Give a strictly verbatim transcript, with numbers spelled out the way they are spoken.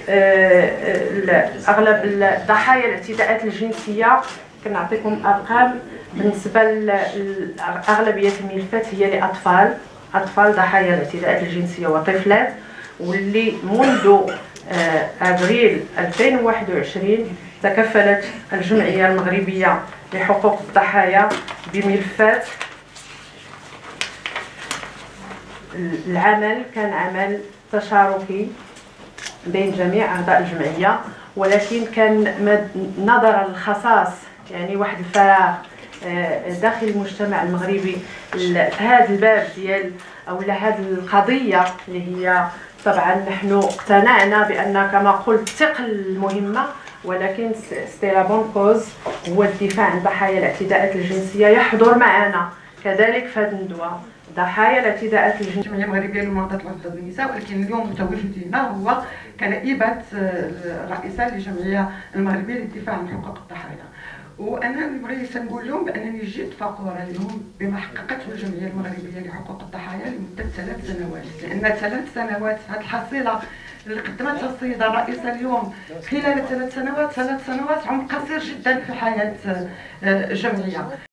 اغلب ضحايا الاعتداءات الجنسيه كنعطيكم ارقام بالنسبه لاغلبيه الملفات هي لاطفال اطفال ضحايا الاعتداءات الجنسيه وطفلات، واللي منذ ابريل ألفين وواحد وعشرين تكفلت الجمعيه المغربيه لحقوق الضحايا بملفات. العمل كان عمل تشاركي بين جميع اعضاء الجمعيه، ولكن كان نظرا للخصاص يعني واحد الفراغ داخل المجتمع المغربي هذا الباب ديال او هذه القضيه اللي هي طبعا نحن اقتنعنا بان كما قلت ثقل المهمه، ولكن ستيلا بون كوز هو الدفاع عن ضحايا الاعتداءات الجنسيه يحضر معنا كذلك في هذه الندوه ضحايا الاعتداءات الجنسيه. الجمعيه المغربيه لمناضله العنف ضد النساء، ولكن اليوم تواجدنا هو كنائبه الرئيسه للجمعيه المغربيه للدفاع عن حقوق الضحايا. وانا بغيت تنقول لهم بانني جد فخوره اليوم بما حققته الجمعيه المغربيه لحقوق الضحايا لمده ثلاث سنوات، لان ثلاث سنوات هذه الحصيله اللي قدمتها السيده الرئيسه اليوم خلال ثلاث سنوات ثلاث سنوات عمر قصير جدا في حياه الجمعيه.